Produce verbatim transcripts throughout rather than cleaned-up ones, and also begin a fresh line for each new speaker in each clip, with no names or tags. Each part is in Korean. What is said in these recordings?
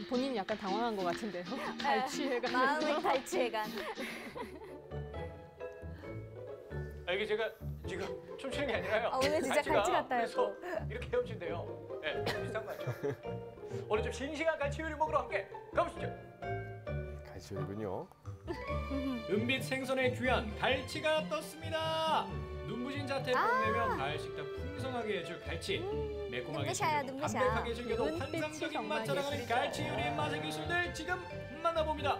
본인이 약간 당황한 것 같은데요. 갈취해가.
마음을 갈취해간.
아, 이게 제가 지금 춤추는 게 아니라요.
아, 오늘 진짜 갈치 같아요.
그래서 이렇게 헤엄친대요. 네, 비슷한 거 같죠? 오늘 좀 싱싱한 갈치 요리 먹으러 함께 가보시죠.
갈치 요리군요.
은빛 생선의 귀한 갈치가 떴습니다. 눈부신 자태 뽐내면 가을 식탁 풍성하게 해줄 갈치. 매콤하게
눈부셔요,
즐겨도
눈부셔.
담백하게 즐겨도
눈빛이
환상적인 맛
정말
자랑하는
예술이죠.
갈치 요리의 맛의 기술들 지금 만나봅니다.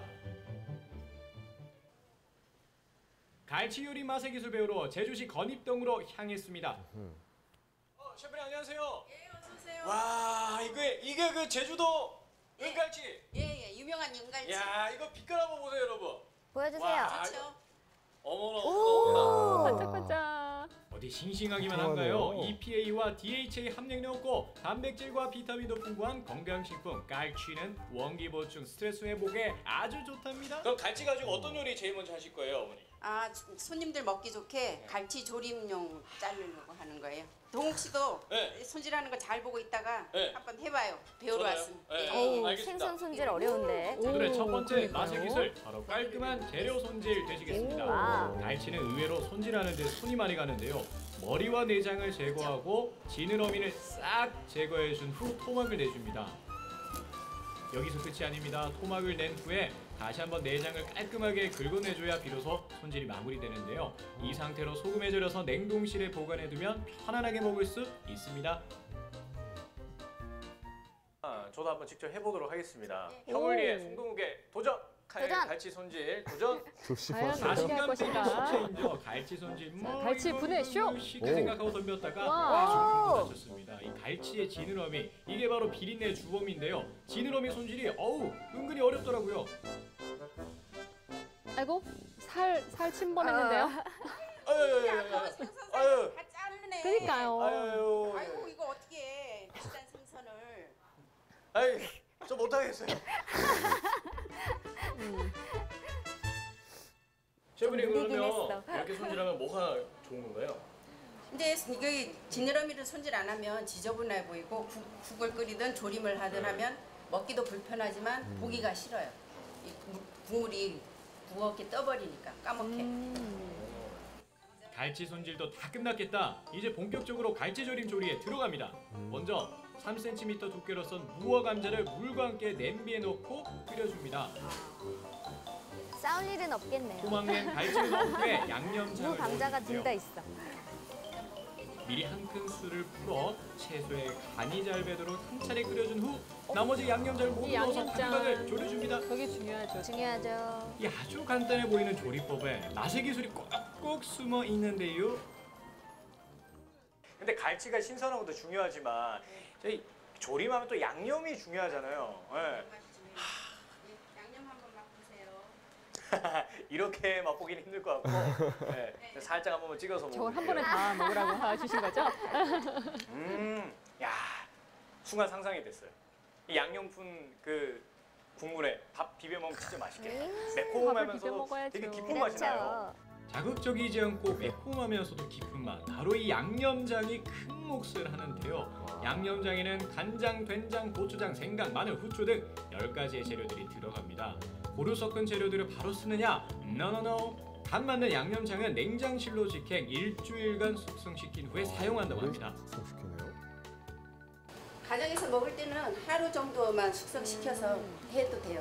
갈치 요리 맛의 기술 배우러 제주시 건입동으로 향했습니다. 어, 셰프님 안녕하세요.
예, 어서 오세요.
와, 이게 이게 그 제주도
예.
은갈치.
예, 예, 유명한 윤갈치.
야, 이거 빛깔 한번 보세요, 여러분.
보여주세요.
와.
좋죠.
어머나,
오.
어머나.
반짝반짝.
어디 싱싱하기만
통하네요.
한가요? 이피에이와 디에이치에이 함량이 높고 단백질과 비타민도 풍부한 건강식품 갈치는 원기 보충, 스트레스 회복에 아주 좋답니다. 그럼 갈치 가지고 어떤 요리 제일 먼저 하실 거예요, 어머니?
아, 손님들 먹기 좋게 갈치 조림용 자르려고 하는 거예요. 동욱 씨도
네.
손질하는 거 잘 보고 있다가
네.
한번 해봐요. 배우러
저도요?
왔습니다.
네.
예.
오.
오,
알겠습니다.
생선 손질 어려운데.
오늘의 첫 번째
그러니까요.
맛의 기술 바로 깔끔한 재료 손질 되시겠습니다.
오.
와우.
갈치는 의외로 손질하는 데 손이 많이 가는데요. 머리와 내장을 제거하고 지느러미를 싹 제거해 준 후 토막을 내줍니다. 여기서 끝이 아닙니다. 토막을 낸 후에 다시 한번 내장을 깔끔하게 긁어내줘야 비로소 손질이 마무리되는데요. 이 상태로 소금에 절여서 냉동실에 보관해두면 편안하게 먹을 수 있습니다. 아, 저도 한번 직접 해보도록 하겠습니다.
네.
형을리의
오.
송동욱의 도전! 칼
도전!
갈치 손질 도전!
과연
조심하세요.
어떻게 할
자신감
것인가?
빼기 숙제인죠. 갈치 손질 뭐
갈치
이거
분해 쇼!
뭐 쉽게
오.
생각하고 덤볐다가
와.
아주 다쳤습니다. 이 갈치의 지느러미 이게 바로 비린내 주범인데요. 지느러미 손질이 어우 은근히 어렵더라고요.
아이고 살 살 침범했는데요.
아유
아까워 생선살
아유
다 자르네.
그러니까요.
아유
아이고 이거 어떻게 해? 비싼 생선을.
아유 저 못하겠어요.
음.
셰프님
좀 느리긴
그러면
했어.
이렇게 손질하면 뭐가 좋은 건가요?
근데 이게 지느러미를 손질 안 하면 지저분해 보이고 국, 국을 끓이든 조림을 하든
네.
하면 먹기도 불편하지만
음.
보기가 싫어요. 이 국- 국물이 부엌에 떠버리니까 까먹게.
음.
갈치 손질도 다 끝났겠다. 이제 본격적으로 갈치 조림 조리에 들어갑니다. 먼저 삼 센티미터 두께로 썬 무어 감자를 물과 함께 냄비에 넣고 끓여줍니다.
싸울 일은 없겠네요.
토막낸 갈치를 넣은 후에 양념장을
무 감자가
넣어주는데요.
둘 다 있어.
미리 한 큰술을 풀어 채소에 간이 잘 배도록 한 차례 끓여준 후 나머지 양념장을 모두
이
넣어서
양념장.
단박을 졸여줍니다.
그게 중요하죠.
중요하죠.
이 아주 간단해 보이는 조리법에 맛의 기술이 꼭꼭 숨어 있는데요. 근데 갈치가 신선한 것도 중요하지만 저희 조림하면 또 양념이 중요하잖아요. 네.
양념 한번 맛보세요.
이렇게 맛보기는 힘들 것 같고 네. 살짝 한 번만 찍어서
저걸 한
먹어볼게요.
번에 다 먹으라고 하시신 거죠?
음, 야 순간 상상이 됐어요. 이 양념 푼 그 국물에 밥 비벼 먹으면 진짜 맛있겠다.
밥을 비벼
매콤하면서
먹어야죠.
되게 깊은 맛이 나요.
그렇죠.
자극적이지 않고 매콤하면서도 깊은 맛. 바로 이 양념장이 큰 몫을 하는데요. 양념장에는 간장, 된장, 고추장, 생강, 마늘, 후추 등 열 가지의 재료들이 들어갑니다. 고루 섞은 재료들을 바로 쓰느냐? 노노노. 간 맞는 양념장은 냉장실로 직행 일주일간 숙성시킨 후에 사용한다고 합니다.
숙성시키네요.
가정에서 먹을 때는 하루 정도만 숙성시켜서 해도 돼요.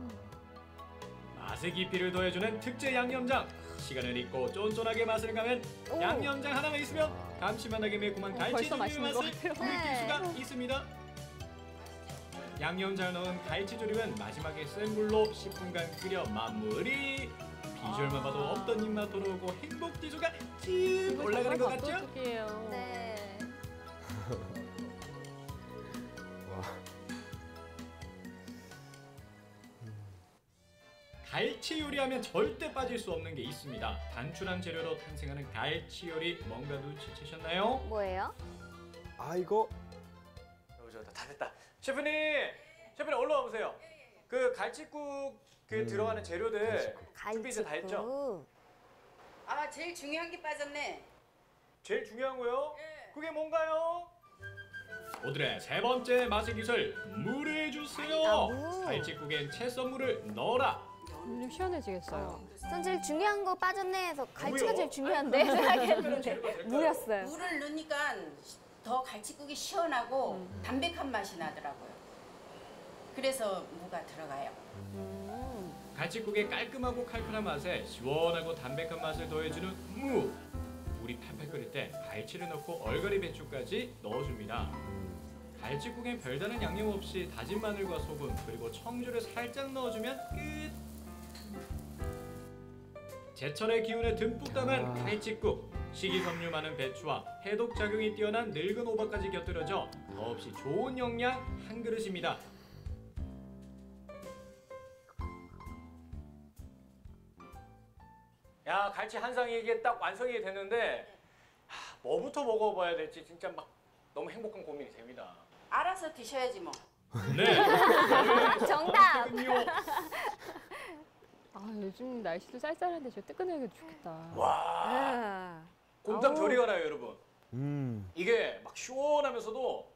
맛의 깊이를 더해주는 특제 양념장. 시간을 잊고 쫀쫀하게 맛을 가면
오.
양념장 하나만 있으면 감칠맛나게 매콤한
어,
갈치
벌써
조림의
맛있는 것
맛을
같아요.
느낄
네.
수가 있습니다. 양념장을 넣은 갈치 조림은 마지막에 센 불로 십 분간 끓여 마무리. 비주얼만 봐도
아.
없던 입맛 돌아오고 행복 지수가 쭉 올라가는 것 같죠?
밥도둑이에요.
네.
와.
갈치 요리하면 절대 빠질 수 없는 게 있습니다. 단출한 재료로 탄생하는 갈치 요리 뭔가 눈치채셨나요?
뭐예요?
아 이거
여보세요, 다 됐다. 셰프님, 셰프님 얼른 와보세요. 그 갈치국 그
음,
들어가는 재료들
갈치국.
준비 이제 다 했죠?
갈치국.
아 제일 중요한 게 빠졌네.
제일 중요한 거요?
예.
그게 뭔가요? 오늘의 세 번째 맛의 기술 물에 주세요.
아, 무.
갈치국엔 채썬물을 넣어라.
좀 시원해지겠어요.
전 제일 중요한 거 빠졌네 해서 갈치가
뭐요?
제일 중요한데 생각했는데 무였어요.
물을 넣으니까 더 갈치국이 시원하고 담백한 맛이 나더라고요. 그래서 무가 들어가요.
갈치국의 깔끔하고 칼칼한 맛에 시원하고 담백한 맛을 더해주는 무. 물이 팔팔 끓일 때 갈치를 넣고 얼갈이 배추까지 넣어줍니다. 갈치국엔 별다른 양념 없이 다진 마늘과 소금 그리고 청주를 살짝 넣어주면 끝. 제철의 기운을 듬뿍 담은
아.
갈치국. 식이섬유 많은 배추와 해독 작용이 뛰어난 늙은 호박까지 곁들여져 더없이 좋은 영양 한 그릇입니다.
야, 갈치 한 상이 이게 딱 완성이 됐는데 하, 뭐부터 먹어봐야 될지 진짜 막 너무 행복한 고민이 됩니다.
알아서 드셔야지 뭐.
네.
정답.
선택은요.
아, 요즘 날씨도 쌀쌀한데 저 뜨끈하게 좋겠다.
와,
아,
곰탕
아우.
저리 가라요, 여러분.
음.
이게 막 시원하면서도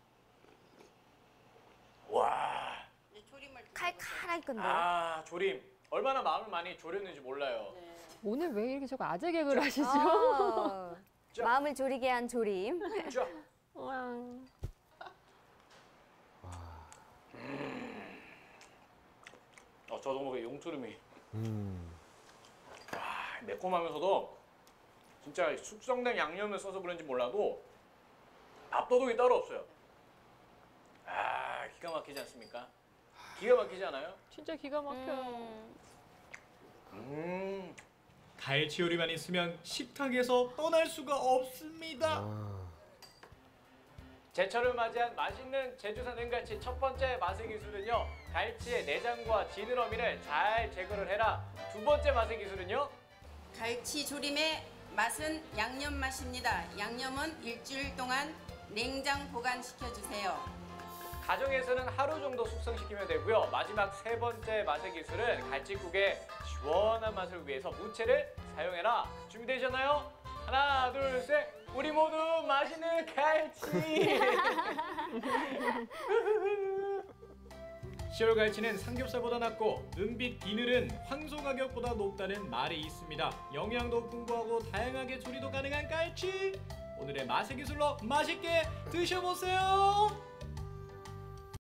와,
이제 조림을
칼칼하겠던데.
아 조림 얼마나 마음을 많이 졸였는지 몰라요.
네.
오늘 왜 이렇게 자꾸 아재 개그를 하시죠?
아,
자.
마음을 졸이게 한 조림.
자,
와.
어, 저도 뭐 용투름이
음.
아, 매콤하면서도 진짜 숙성된 양념을 써서 그런지 몰라도 밥도둑이 따로 없어요. 아, 기가 막히지 않습니까? 기가 막히지 않아요?
진짜 기가 막혀요.
음.
음.
갈치 요리만 있으면 식탁에서 떠날 수가 없습니다.
아.
제철을 맞이한 맛있는 제주산 은갈치 첫 번째 맛의 기술은요, 갈치의 내장과 지느러미를 잘 제거를 해라. 두 번째 맛의 기술은요,
갈치 조림의 맛은 양념 맛입니다. 양념은 일주일 동안 냉장 보관시켜 주세요.
가정에서는 하루 정도 숙성시키면 되고요. 마지막 세 번째 맛의 기술은 갈치국의 시원한 맛을 위해서 무채를 사용해라. 준비되셨나요? 하나, 둘, 셋. 우리 모두 맛있는 갈치.
시월 갈치는 삼겹살보다 낫고 은빛 비늘은 황소 가격보다 높다는 말이 있습니다. 영양도 풍부하고 다양하게 조리도 가능한 갈치. 오늘의 맛의 기술로 맛있게 드셔보세요.